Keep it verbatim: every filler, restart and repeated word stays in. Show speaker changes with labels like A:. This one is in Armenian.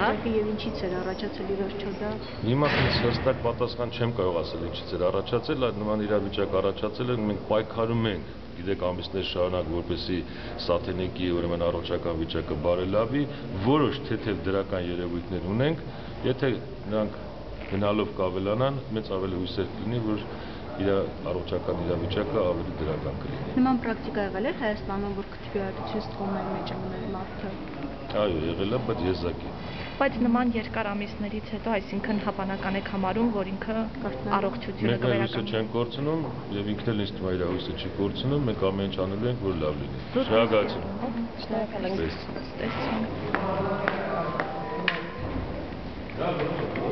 A: վիճակը եւ ինչից էր առաջացել ի վերջո դա։
B: Հիմա ինձ հստակ պատասխան չեմ կարող ասել ինչից էր առաջացել, այդ նման իրավիճակ առաջացել է, մենք պայքարում ենք, գիտեք ամիսներ շարունակ, որպեսզի Սաթենիկի ուրեմն առողջական վիճակը բարելավի, որոշ թեթև դրական երևույթներ ունենք, եթե նրանք գնալով կավելանան, մեծ ավելի հույսեր կլինի, որ իր առողջական իրավիճակը ավելի դրական կլինի։
A: Նման պրակտիկա եղել է Հայաստանում, որ քթվիարություն ստվոմների մեջ մներ մարդը։
B: Այո, եղել է, բայց եզակի։
C: Բայց նման երկար ամիսներից հետո, այսինքն հավանական եք համարում, որ ինքը առողջությունը
B: կվերականգնի։ Մենք հույսը չենք կորցնում եւ ինքն էլ ինձ թվում է իր հույսը չի կորցնում, մենք ամեն ինչ անելու ենք, որ լավ լինի։ Շնորհակալություն։
C: Շնորհակալ ենք։